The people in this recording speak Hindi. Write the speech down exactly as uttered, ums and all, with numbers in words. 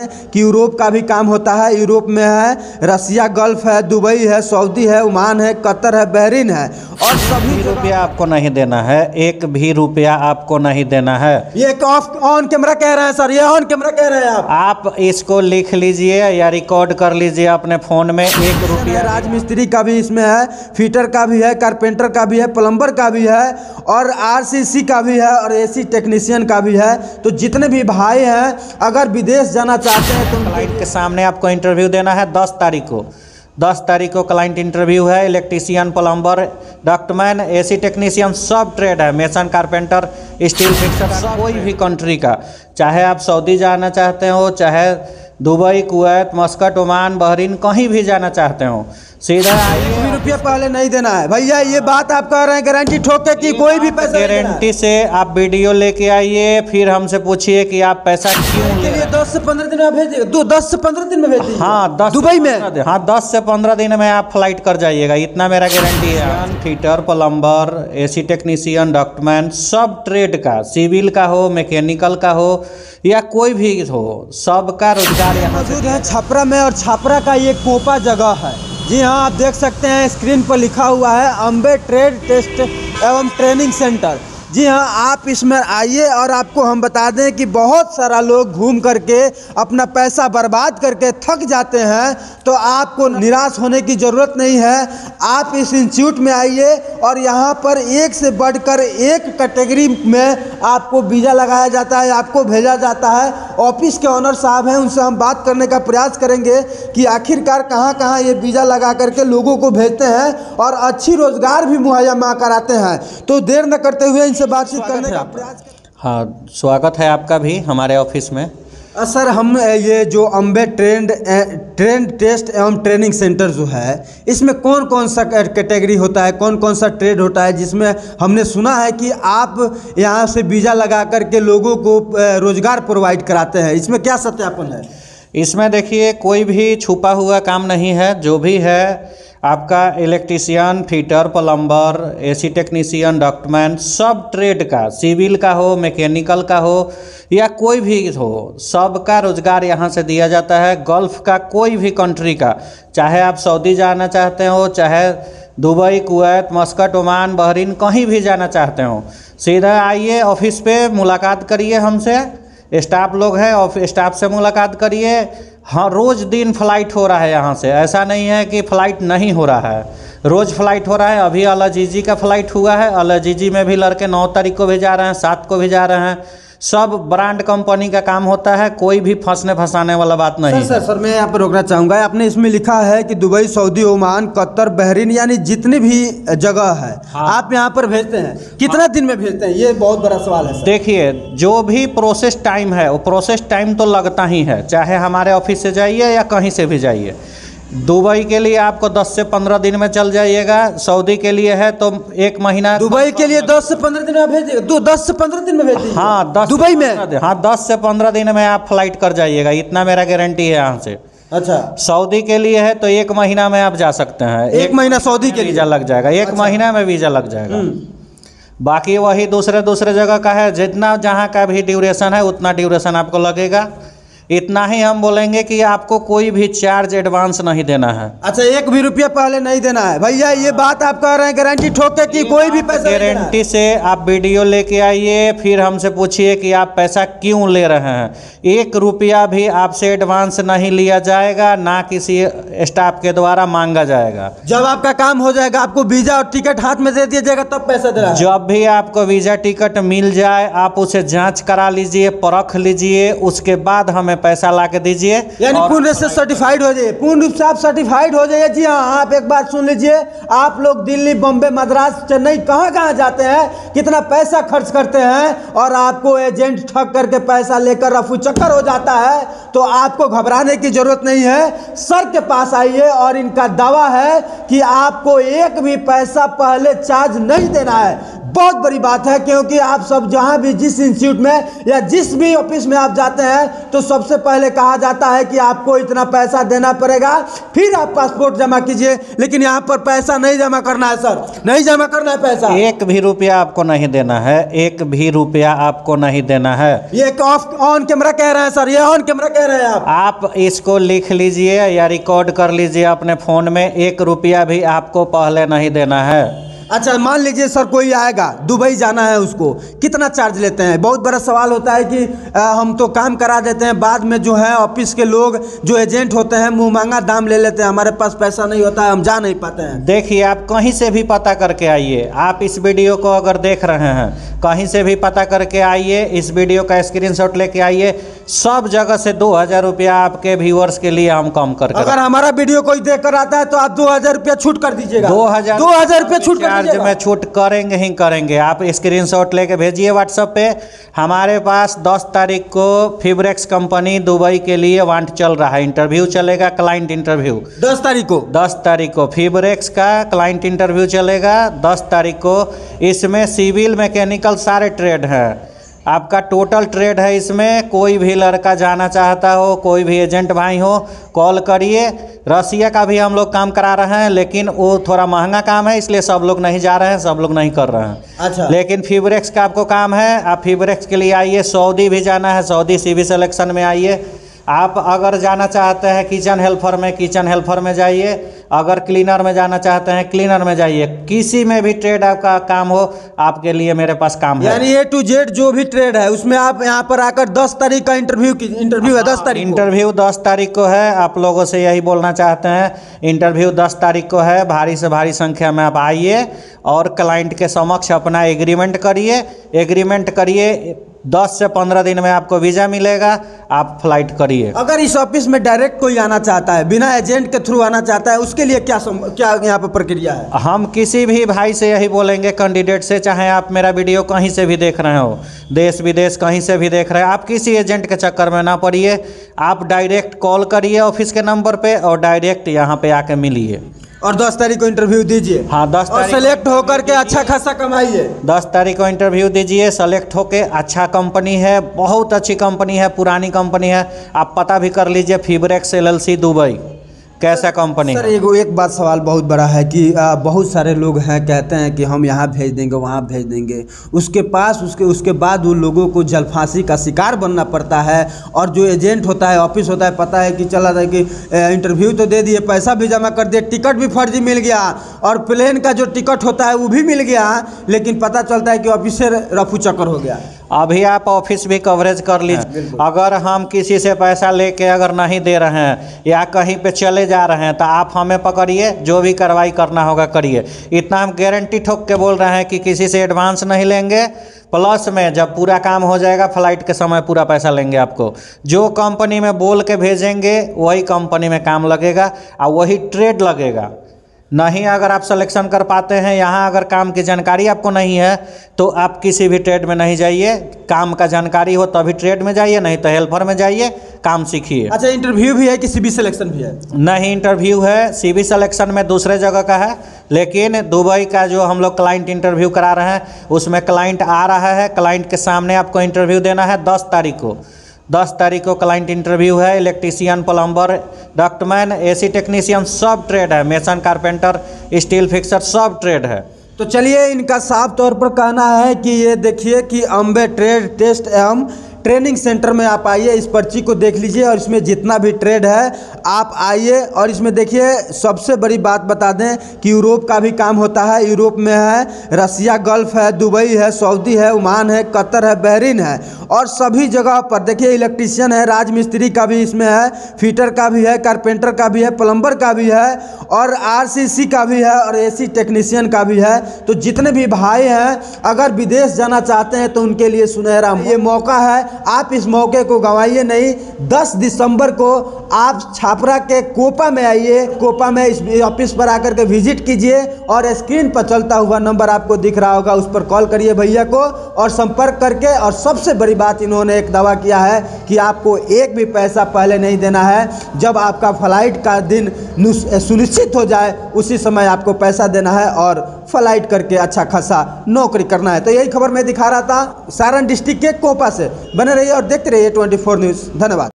कि यूरोप का भी काम होता है। यूरोप में है रसिया, गल्फ है, दुबई है, सऊदी है, ओमान है, कतर है, बहरीन है और सभी रुपया आपको नहीं देना है, एक भी रुपया आपको नहीं देना है। ये ऑफ ऑन कैमरा कह रहे हैं सर, ये ऑन कैमरा कह रहे हैं आप आप इसको लिख लीजिए या रिकॉर्ड कर लीजिए अपने फोन में। एक रुपया राजमिस्त्री का भी इसमें है, फिटर का भी है, कारपेंटर का भी है, प्लम्बर का भी है और आरसीसी का भी है और एसी टेक्नीशियन का भी है। तो जितने भी भाई हैं अगर विदेश जाना चाहते हैं तो क्लाइंट के सामने आपको इंटरव्यू देना है दस तारीख को। दस तारीख को क्लाइंट इंटरव्यू है। Electrician, plumber, ductman, AC technician सब ट्रेड है, मेसन, कारपेंटर, स्टील फिक्सर, कोई भी कंट्री का। चाहे आप सऊदी जाना चाहते हो, चाहे Dubai, Kuwait, Muscat, Oman, Bahrain, कहीं भी जाना चाहते हो, सीधा आइए। रुपया पहले नहीं देना है भैया, ये बात आप कह रहे हैं गारंटी ठोक के कि कोई भी पैसा गारंटी से आप वीडियो लेके आइए, फिर हमसे पूछिए कि आप पैसा क्यों ले रहे हैं। दस से पंद्रह दिन में भेज देंगे, दो दस से पंद्रह दिन में भेज देंगे। हाँ, दस दुबई में हाँ दस से पंद्रह दिन में आप फ्लाइट कर जाइएगा, इतना मेरा गारंटी है। Fitter, plumber, AC technician, ductman, सब ट्रेड का, सिविल का हो, मैकेनिकल का हो या कोई भी हो, सबका रोजगार यहाँ मौजूद है छपरा में। और छपरा का ये कोपा जगह है। जी हाँ, आप देख सकते हैं स्क्रीन पर लिखा हुआ है अम्बे ट्रेड टेस्ट एवं ट्रेनिंग सेंटर। जी हाँ, आप इसमें आइए और आपको हम बता दें कि बहुत सारा लोग घूम करके अपना पैसा बर्बाद करके थक जाते हैं। तो आपको निराश होने की ज़रूरत नहीं है। आप इस इंस्टीट्यूट में आइए और यहाँ पर एक से बढ़कर एक कैटेगरी में आपको वीज़ा लगाया जाता है, आपको भेजा जाता है। ऑफिस के ऑनर साहब हैं, उनसे हम बात करने का प्रयास करेंगे कि आखिरकार कहाँ कहाँ ये वीज़ा लगा करके लोगों को भेजते हैं और अच्छी रोज़गार भी मुहैया कराते हैं। तो देर न करते हुए इनसे बातचीत करने का प्रयास। हाँ, स्वागत है आपका भी हमारे ऑफिस में। सर, हम ये जो अम्बे ट्रेंड ट्रेंड टेस्ट एवं ट्रेनिंग सेंटर जो है, इसमें कौन कौन सा कैटेगरी होता है, कौन कौन सा ट्रेड होता है, जिसमें हमने सुना है कि आप यहाँ से वीज़ा लगा करके लोगों को रोज़गार प्रोवाइड कराते हैं, इसमें क्या सत्यापन है? इसमें देखिए कोई भी छुपा हुआ काम नहीं है। जो भी है आपका electrician, fitter, plumber, AC technician, ductman, सब ट्रेड का, सिविल का हो, मैकेनिकल का हो या कोई भी हो, सबका रोजगार यहाँ से दिया जाता है। गल्फ का कोई भी कंट्री का, चाहे आप सऊदी जाना चाहते हो, चाहे Dubai, Kuwait, Muscat, Oman, Bahrain, कहीं भी जाना चाहते हो, सीधा आइए ऑफिस पे, मुलाकात करिए हमसे। स्टाफ लोग हैं, ऑफ स्टाफ से मुलाकात करिए। हाँ, रोज़ दिन फ़्लाइट हो रहा है यहाँ से, ऐसा नहीं है कि फ़्लाइट नहीं हो रहा है, रोज़ फ़्लाइट हो रहा है। अभी अल अजीज़ी का फ़्लाइट हुआ है, अल अजीज़ी में भी लड़के नौ तारीख को भी जा रहे हैं, सात को भी जा रहे हैं। सब ब्रांड कंपनी का काम होता है, कोई भी फंसने फंसाने वाला बात नहीं। सर सर सर मैं यहाँ पर रोकना चाहूँगा। आपने इसमें लिखा है कि Dubai, Saudi, Oman, Qatar, Bahrain, यानी जितनी भी जगह है हाँ। आप यहाँ पर भेजते हैं, कितना हाँ। दिन में भेजते हैं, ये बहुत बड़ा सवाल है सर। देखिए, जो भी प्रोसेस टाइम है वो प्रोसेस टाइम तो लगता ही है, चाहे हमारे ऑफिस से जाइए या कहीं से भी जाइए। दुबई के लिए आपको दस से पंद्रह दिन में चल जाइएगा, सऊदी के लिए है तो एक महीना। दुबई के लिए दस से पंद्रह दिन में भेज देंगे, दो दस से पंद्रह दिन में भेज देंगे। हाँ, दस दुबई में हाँ दस से पंद्रह दिन में आप फ्लाइट कर जाइएगा, इतना मेरा गारंटी है यहाँ से। अच्छा, सऊदी के लिए है तो एक महीना में आप जा सकते हैं, एक, एक महीना सऊदी के वीज़ा लग जाएगा, एक अच्छा। महीना में वीज़ा लग जाएगा। बाकी वही दूसरे दूसरे जगह का है, जितना जहाँ का भी ड्यूरेशन है उतना ड्यूरेशन आपको लगेगा। इतना ही हम बोलेंगे कि आपको कोई भी चार्ज एडवांस नहीं देना है। अच्छा, एक भी रुपया पहले नहीं देना है भैया, ये बात आप कह रहे हैं गारंटी ठोक के कि कोई भी पैसा गारंटी से आप वीडियो लेके आइए, फिर हमसे पूछिए कि आप पैसा क्यों ले रहे हैं। एक रुपया भी आपसे एडवांस नहीं लिया जाएगा, ना किसी स्टाफ के द्वारा मांगा जाएगा। जब आपका काम हो जाएगा, आपको वीजा और टिकट हाथ में दे दिया जाएगा, तब पैसा देना है। जब भी आपको वीजा टिकट मिल जाए, आप उसे जाँच करा लीजिए, परख लीजिए, उसके बाद हमें पैसा ला के दीजिए। यानी पूर्ण रूप से सर्टिफाइड हो जाइए, पूर्ण रूप से आप सर्टिफाइड हो जाइए। जी हाँ, आप एक बात सुन लीजिए, आप लोग दिल्ली, बम्बे, मद्रास, चेन्नई, कहाँ कहाँ जाते हैं, कितना पैसा खर्च करते हैं और आपको एजेंट ठग करके पैसा लेकर रफू चक्कर हो जाता है, तो आपको घबराने की जरूरत नहीं है। सर के पास आइए और इनका दावा है कि आपको एक भी पैसा पहले चार्ज नहीं देना है। बहुत बड़ी बात है, क्योंकि आप सब जहां भी जिस इंस्टीट्यूट में या जिस भी ऑफिस में आप जाते हैं तो सबसे पहले कहा जाता है कि आपको इतना पैसा देना पड़ेगा, फिर आप पासपोर्ट जमा कीजिए। लेकिन यहाँ पर पैसा नहीं जमा करना है सर, नहीं जमा करना है पैसा, एक भी रुपया आपको नहीं देना है, एक भी रुपया आपको नहीं देना है। ये ऑफ ऑन कैमरा कह रहे हैं सर, ये ऑन कैमरा कह रहे हैं आप आप इसको लिख लीजिए या रिकॉर्ड कर लीजिए अपने फ़ोन में, एक रुपया भी आपको पहले नहीं देना है। अच्छा, मान लीजिए सर कोई आएगा, दुबई जाना है, उसको कितना चार्ज लेते हैं? बहुत बड़ा सवाल होता है कि आ, हम तो काम करा देते हैं, बाद में जो है ऑफिस के लोग जो एजेंट होते हैं मुंह मांगा दाम ले लेते हैं, हमारे पास पैसा नहीं होता है, हम जा नहीं पाते हैं। देखिए, आप कहीं से भी पता करके आइए, आप इस वीडियो को अगर देख रहे हैं कहीं से भी पता करके आइए, इस वीडियो का स्क्रीनशॉट लेके आइए, सब जगह से दो हज़ार रुपया आपके व्यूअर्स के लिए हम कम करके, अगर हमारा वीडियो कोई देख कर आता है तो आप दो हजार रुपया छूट कर दीजिएगा। दो हजार दो हजार रुपया छूट कर चार्ज में छूट करेंगे ही करेंगे। आप स्क्रीनशॉट लेके भेजिए व्हाट्सएप पे। हमारे पास दस तारीख को फिब्रेक्स कंपनी दुबई के लिए वांट चल रहा है, इंटरव्यू चलेगा, क्लाइंट इंटरव्यू दस तारीख को दस तारीख को फिब्रेक्स का क्लाइंट इंटरव्यू चलेगा दस तारीख को। इसमें सिविल मैकेनिकल सारे ट्रेड हैं, आपका टोटल ट्रेड है इसमें। कोई भी लड़का जाना चाहता हो, कोई भी एजेंट भाई हो, कॉल करिए। रसिया का भी हम लोग काम करा रहे हैं, लेकिन वो थोड़ा महंगा काम है, इसलिए सब लोग नहीं जा रहे हैं, सब लोग नहीं कर रहे हैं। अच्छा, लेकिन फिब्रेक्स का आपको काम है, आप फिब्रेक्स के लिए आइए। सऊदी भी जाना है, सऊदी सीवी सिलेक्शन में आइए। आप अगर जाना चाहते हैं किचन हेल्पर में, किचन हेल्पर में जाइए। अगर क्लीनर में जाना चाहते हैं, क्लीनर में जाइए। किसी में भी ट्रेड आपका काम हो, आपके लिए मेरे पास काम है। यानी ए टू जेड जो भी ट्रेड है उसमें आप यहाँ पर आकर दस तारीख का इंटरव्यू की इंटरव्यू है दस तारीख इंटरव्यू दस तारीख को है। आप लोगों से यही बोलना चाहते हैं, इंटरव्यू दस तारीख को है। भारी से भारी संख्या में आप आइए और क्लाइंट के समक्ष अपना एग्रीमेंट करिए। एग्रीमेंट करिए, दस से पंद्रह दिन में आपको वीज़ा मिलेगा, आप फ्लाइट करिए। अगर इस ऑफिस में डायरेक्ट कोई आना चाहता है, बिना एजेंट के थ्रू आना चाहता है, उसके लिए क्या सम, क्या यहाँ पर प्रक्रिया है? हम किसी भी भाई से यही बोलेंगे, कैंडिडेट से, चाहे आप मेरा वीडियो कहीं से भी देख रहे हो, देश विदेश कहीं से भी देख रहे हैं, आप किसी एजेंट के चक्कर में ना पड़िए। आप डायरेक्ट कॉल करिए ऑफिस के नंबर पे और डायरेक्ट यहाँ पे आके मिलिए और दस तारीख को इंटरव्यू दीजिए। हाँ, दस और सेलेक्ट होकर के अच्छा खासा कमाइए। दस तारीख को इंटरव्यू दीजिए, सेलेक्ट होके। अच्छा कंपनी है, बहुत अच्छी कंपनी है, पुरानी कंपनी है, आप पता भी कर लीजिए। फिब्रेक्स एलएलसी दुबई कैसा कंपनी सर? है? एगो एक बात सवाल बहुत बड़ा है कि आ, बहुत सारे लोग हैं कहते हैं कि हम यहाँ भेज देंगे, वहाँ भेज देंगे, उसके पास उसके उसके बाद उन लोगों को जलफांसी का शिकार बनना पड़ता है। और जो एजेंट होता है, ऑफिस होता है, पता है कि चला था कि इंटरव्यू तो दे दिए, पैसा भी जमा कर दिए, टिकट भी फर्जी मिल गया और प्लेन का जो टिकट होता है वो भी मिल गया, लेकिन पता चलता है कि ऑफिसर रफू चक्कर हो गया। अभी आप ऑफिस भी कवरेज कर लीजिए। अगर हम किसी से पैसा लेके अगर नहीं दे रहे हैं या कहीं पे चले जा रहे हैं तो आप हमें पकड़िए, जो भी कार्रवाई करना होगा करिए। इतना हम गारंटी ठोक के बोल रहे हैं कि किसी से एडवांस नहीं लेंगे, प्लस में जब पूरा काम हो जाएगा फ्लाइट के समय पूरा पैसा लेंगे आपको। जो कंपनी में बोल के भेजेंगे वही कंपनी में काम लगेगा और वही ट्रेड लगेगा। नहीं, अगर आप सिलेक्शन कर पाते हैं, यहाँ अगर काम की जानकारी आपको नहीं है तो आप किसी भी ट्रेड में नहीं जाइए। काम का जानकारी हो तभी ट्रेड में जाइए, नहीं तो हेल्पर में जाइए, काम सीखिए। अच्छा, इंटरव्यू भी है कि सीवी सिलेक्शन भी है? नहीं, इंटरव्यू है, सीवी सिलेक्शन में दूसरे जगह का है, लेकिन दुबई का जो हम लोग क्लाइंट इंटरव्यू करा रहे हैं उसमें क्लाइंट आ रहा है, क्लाइंट के सामने आपको इंटरव्यू देना है। दस तारीख को दस तारीख को क्लाइंट इंटरव्यू है। Electrician, plumber, ductman, AC technician सब ट्रेड है, मेसन, कारपेंटर, स्टील फिक्सर सब ट्रेड है। तो चलिए, इनका साफ तौर पर कहना है कि ये देखिए कि अम्बे ट्रेड टेस्ट एवं ट्रेनिंग सेंटर में आप आइए, इस पर्ची को देख लीजिए और इसमें जितना भी ट्रेड है आप आइए। और इसमें देखिए, सबसे बड़ी बात बता दें कि यूरोप का भी काम होता है। यूरोप में है, रसिया गल्फ है, दुबई है, सऊदी है, ओमान है, कतर है, बहरीन है और सभी जगह पर देखिए इलेक्ट्रीशियन है, राजमिस्त्री का भी इसमें है, फिटर का भी है, कारपेंटर का भी है, प्लम्बर का भी है और आरसीसी का भी है और एसी टेक्नीशियन का भी है। तो जितने भी भाई हैं अगर विदेश जाना चाहते हैं तो उनके लिए सुनहरा ये मौका है, आप इस मौके को गंवाइए नहीं। दस दिसंबर को आप छापरा के कोपा में आइए, कोपा में इस ऑफिस पर आकर के विजिट कीजिए और स्क्रीन पर चलता हुआ नंबर आपको दिख रहा होगा, उस पर कॉल करिए भैया को और संपर्क करके। और सबसे बड़ी बात इन्होंने एक दावा किया है कि आपको एक भी पैसा पहले नहीं देना है, जब आपका फ्लाइट का दिन सुनिश्चित हो जाए उसी समय आपको पैसा देना है और फ्लाइट करके अच्छा खासा नौकरी करना है। तो यही खबर मैं दिखा रहा था सारण डिस्ट्रिक्ट के कोपा से। बने रहिए और देखते रहिए ट्वेंटी फोर न्यूज़। धन्यवाद।